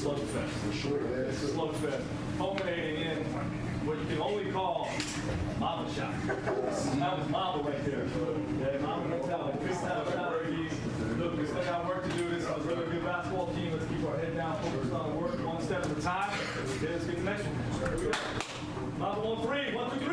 slugfest. For sure. It's a slugfest. Culminating in what you can only call Mamba Shot. That was Mamba right there. Yeah, Mamba mentality. Big time strategies. Look, we still got work to do. This is a really good basketball team. Let's keep our head down, focused on work one step at a time. Okay, let's get the next one. Here we go. Mamba on 3. 1, 2, 3.